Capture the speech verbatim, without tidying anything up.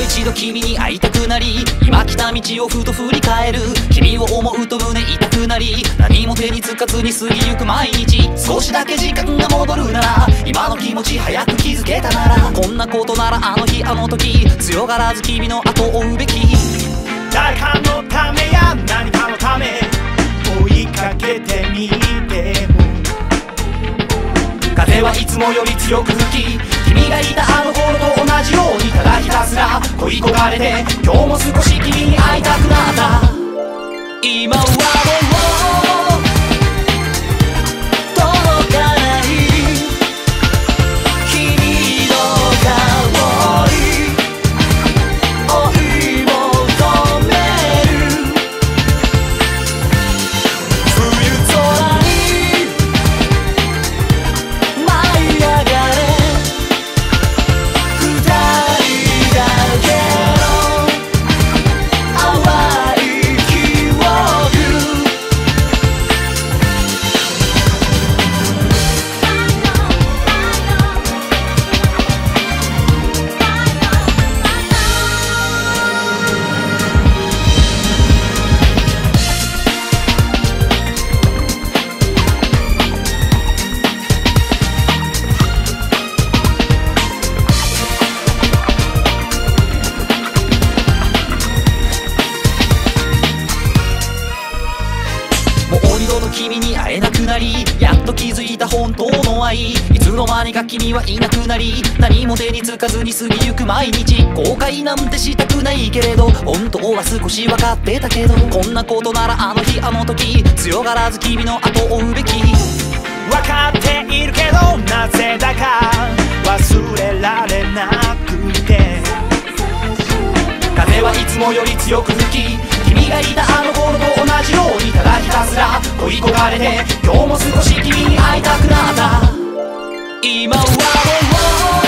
一度君に会いたくなり、今来た道をふと振り返る。君を思うと胸痛くなり、何も手につかずに過ぎゆく毎日。少しだけ時間が戻るなら、今の気持ち早く気づけたなら、こんなことならあの日あの時、強がらず君の後を追うべき。 誰かのためや何かのため追いかけてみても、 風はいつもより強く吹き、君がいたあの頃と同じように、ただひたすら恋焦がれて、今日も少し君に会いたくなった。今はもう届かない君の顔に追い求める。冬空に舞い上がれ、二人だけの淡い記憶。もう二度と君に会えなくなり、やっと気づいた本当の愛。いつの間にか君はいなくなり、何も手につかずに過ぎゆく毎日。後悔なんてしたくないけれど、本当は少し分かってたけど、こんなことならあの日あの時、強がらず君の後を追うべき。 分かっているけどなぜだか忘れられなくて、 風はいつもより強く吹き、君がいたあの頃と同じように、ただひたすら恋焦がれて、今日も少し君に会いたくなった。今はもう